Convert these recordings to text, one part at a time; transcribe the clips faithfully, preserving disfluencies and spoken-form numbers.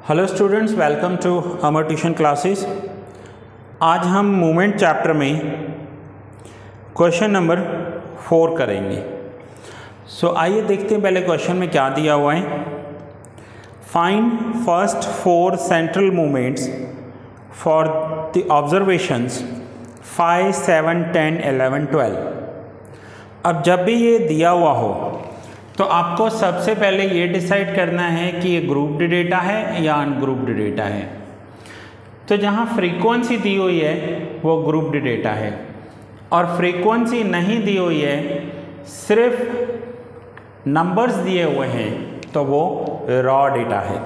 Hello students, welcome to Amar tuition classes. आज हम movement chapter में क्वेश्चन नंबर फोर करेंगे। सो so, आइए देखते हैं पहले क्वेश्चन में क्या दिया हुआ है। Find first four central movements for the observations five seven ten eleven twelve. अब जब भी ये दिया हुआ हो तो आपको सबसे पहले ये डिसाइड करना है कि ये ग्रुप्ड डेटा है या अनग्रुप्ड डेटा है। तो जहाँ फ्रीक्वेंसी दी हुई है वो ग्रुप्ड डेटा है और फ्रीक्वेंसी नहीं दी हुई है, सिर्फ नंबर्स दिए हुए हैं, तो वो रॉ डेटा है।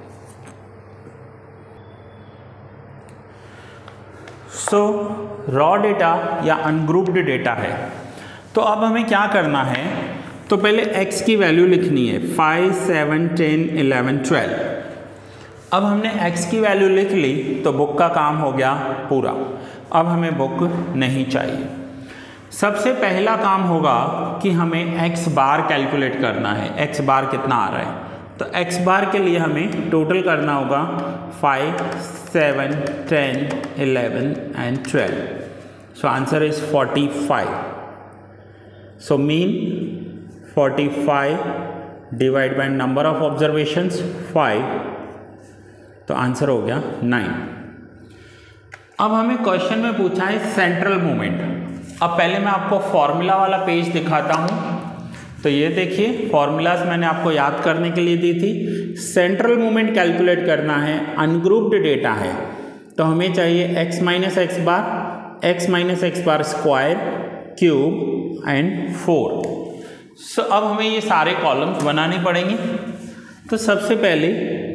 सो रॉ डेटा या अनग्रुप्ड डेटा है। तो अब हमें क्या करना है, तो पहले x की वैल्यू लिखनी है five seven ten eleven twelve. अब हमने x की वैल्यू लिख ली तो बुक का काम हो गया पूरा। अब हमें बुक नहीं चाहिए। सबसे पहला काम होगा कि हमें x बार कैलकुलेट करना है। x बार कितना आ रहा है, तो x बार के लिए हमें टोटल करना होगा five seven ten eleven and twelve. So answer is forty five. So mean forty five divide by number of observations five, तो आंसर हो गया नाइन। अब हमें क्वेश्चन में पूछा है सेंट्रल मूवमेंट। अब पहले मैं आपको फॉर्मूला वाला पेज दिखाता हूँ। तो ये देखिए, फॉर्मूलाज मैंने आपको याद करने के लिए दी थी। सेंट्रल मूवमेंट कैलकुलेट करना है, अनग्रुप्ड डेटा है, तो हमें चाहिए x minus x bar, x minus x bar square, cube and four. So so, अब हमें ये सारे कॉलम्स बनाने पड़ेंगे। तो सबसे पहले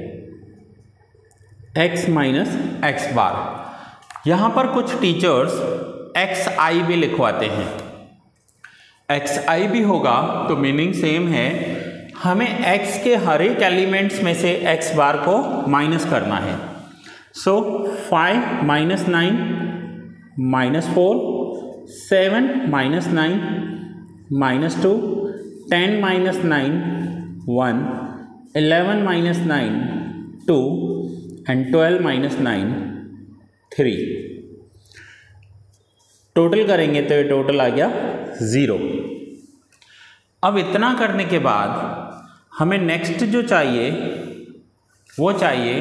x माइनस एक्स बार, यहाँ पर कुछ टीचर्स एक्स आई भी लिखवाते हैं। एक्स आई भी होगा तो मीनिंग सेम है। हमें x के हर एक एलिमेंट्स में से x बार को माइनस करना है। So five minus nine minus four, seven minus nine minus two, ten minus nine one, eleven minus nine two and twelve minus nine three. Total करेंगे तो ये टोटल आ गया ज़ीरो। अब इतना करने के बाद हमें नेक्स्ट जो चाहिए वो चाहिए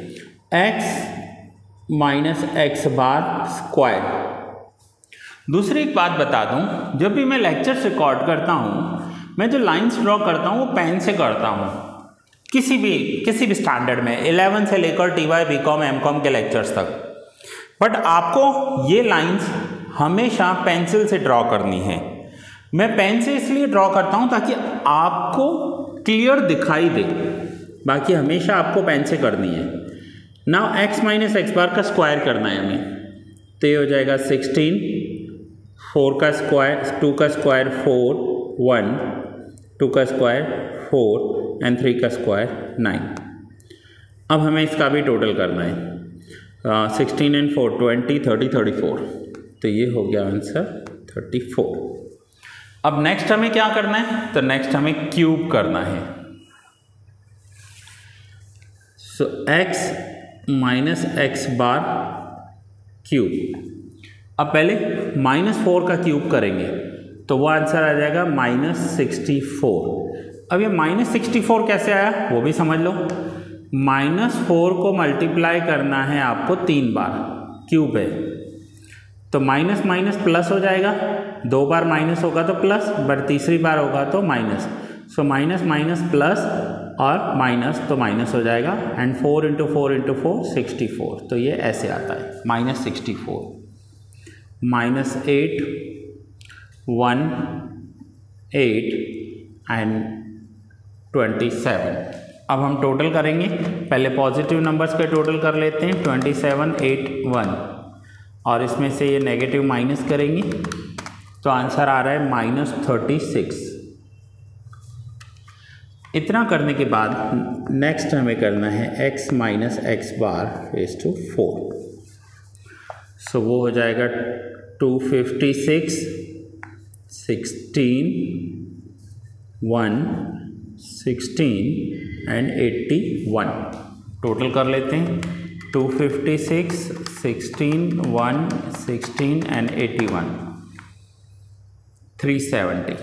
x minus x bar square. दूसरी एक बात बता दूं, जब भी मैं लेक्चर्स रिकॉर्ड करता हूं, मैं जो लाइंस ड्रॉ करता हूँ वो पेन से करता हूँ। किसी भी किसी भी स्टैंडर्ड में, इलेवन से लेकर T Y B com M com के लेक्चर्स तक। बट आपको ये लाइंस हमेशा पेंसिल से ड्रॉ करनी है। मैं पेन से इसलिए ड्रॉ करता हूँ ताकि आपको क्लियर दिखाई दे, बाकी हमेशा आपको पेन से करनी है। Now x minus x bar का स्क्वायर करना है हमें, तो ये हो जाएगा सिक्सटीन, फोर का स्क्वायर, टू का स्क्वायर फोर, वन, टू का स्क्वायर फोर एंड थ्री का स्क्वायर नाइन। अब हमें इसका भी टोटल करना है। Sixteen and four twenty, thirty, thirty four, तो ये हो गया आंसर थर्टी फोर। अब नेक्स्ट हमें क्या करना है, तो नेक्स्ट हमें क्यूब करना है। So x minus x bar cube. अब पहले माइनस फोर का क्यूब करेंगे तो वो आंसर आ जाएगा माइनस सिक्सटी फोर। अब ये माइनस सिक्सटी फोर कैसे आया वो भी समझ लो। माइनस फोर को मल्टीप्लाई करना है आपको तीन बार, क्यूब है तो माइनस माइनस प्लस हो जाएगा। दो बार माइनस होगा तो प्लस, बट तीसरी बार होगा तो minus. So minus minus plus और माइनस तो माइनस हो जाएगा। And four into four into four sixty four, तो ये ऐसे आता है minus sixty four. Minus eight, one, eight and twenty seven. अब हम टोटल करेंगे, पहले पॉजिटिव नंबर्स के टोटल कर लेते हैं। ट्वेंटी सेवन, एट, वन, और इसमें से ये नेगेटिव माइनस करेंगे तो आंसर आ रहा है माइनस थर्टी सिक्स। इतना करने के बाद नेक्स्ट हमें करना है x minus x bar raise to four. So वो हो जाएगा two fifty six, sixteen, one, sixteen and eighty one. टोटल कर लेते हैं, two fifty six, sixteen, one, sixteen and eighty one, three seventy.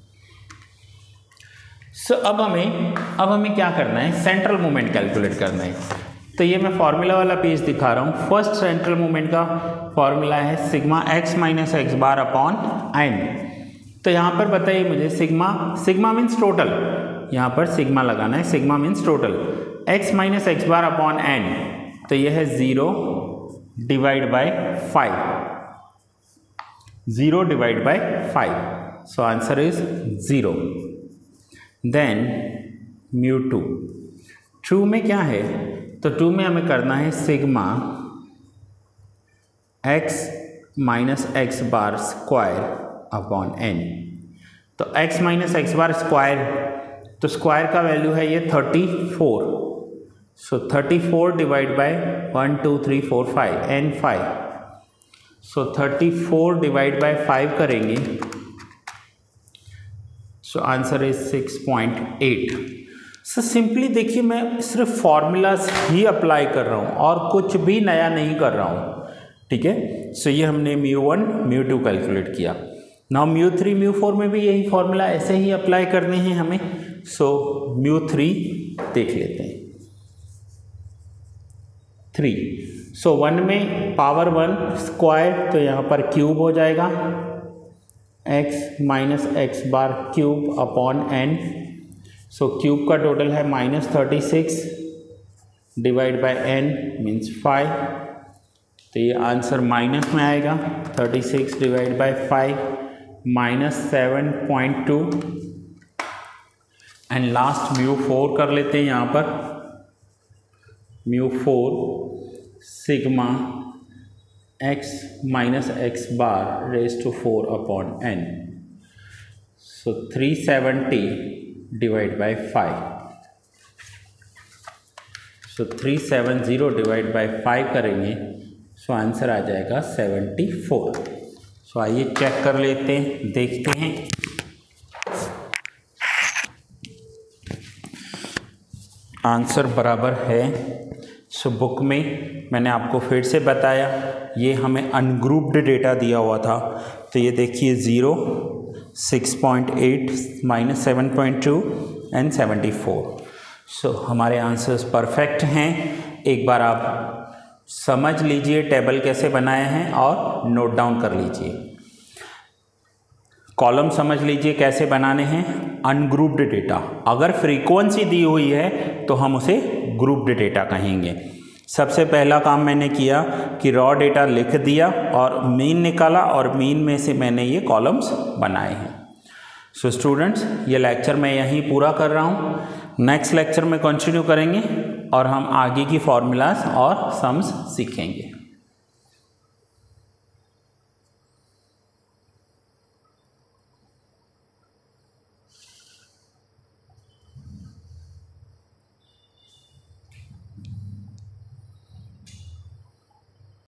So अब हमें अब हमें क्या करना है, सेंट्रल मोमेंट कैलकुलेट करना है। तो ये मैं फॉर्मूला वाला पेज दिखा रहा हूँ। फर्स्ट सेंट्रल मोमेंट का फॉर्मूला है sigma x minus x bar upon n. तो यहाँ पर बताइए मुझे, सिग्मा सिग्मा मीन्स टोटल, यहाँ पर सिग्मा लगाना है, sigma means total, x minus x bar upon n, तो यह है zero divide by five, zero divide by five, so answer is zero. Then mu two, two में क्या है, तो टू में हमें करना है sigma x minus x bar square upon n. तो x minus x bar square, तो स्क्वायर का वैल्यू है ये thirty four, so thirty four divide by one to three four five n five, so thirty four divide by five करेंगे, so answer is six point eight. So simply देखिए, मैं सिर्फ formulas ही apply कर रहा हूँ और कुछ भी नया नहीं कर रहा हूँ, ठीक है। सो ये हमने mu one mu two calculate किया। Now mu three mu four में भी यही फॉर्मूला ऐसे ही अप्लाई करने हैं हमें। सो म्यू थ्री देख लेते हैं, थ्री, सो वन में पावर वन स्क्वायर, तो यहाँ पर क्यूब हो जाएगा, x minus x bar cube upon n, so cube का टोटल है minus thirty six divide by n means five, तो ये आंसर माइनस में आएगा, thirty six divide by five minus seven point two. And last mu four कर लेते हैं यहाँ पर, mu four sigma x minus x bar raise to four upon n, so three seventy divide by five, so three seven zero divide by five करेंगे, so answer आ जाएगा seventy four. सो आइए check कर लेते हैं, देखते हैं। आंसर बराबर है। सो बुक में मैंने आपको फिर से बताया, ये हमें अनग्रुप्ड डेटा दिया हुआ था, तो ये देखिए zero, six point eight minus seven point two and seventy four. So हमारे आंसर्स परफेक्ट हैं। एक बार आप समझ लीजिए टेबल कैसे बनाए हैं और नोट डाउन कर लीजिए। कॉलम समझ लीजिए कैसे बनाने हैं, अनग्रुप्ड डेटा, अगर फ्रीक्वेंसी दी हुई है तो हम उसे ग्रुप्ड डेटा कहेंगे। सबसे पहला काम मैंने किया कि रॉ डेटा लिख दिया और मीन निकाला, और मीन में से मैंने ये कॉलम्स बनाए हैं। सो स्टूडेंट्स, ये लेक्चर मैं यहीं पूरा कर रहा हूँ। नेक्स्ट लेक्चर में कंटिन्यू करेंगे और हम आगे की फॉर्मूलाज और सम्स सीखेंगे।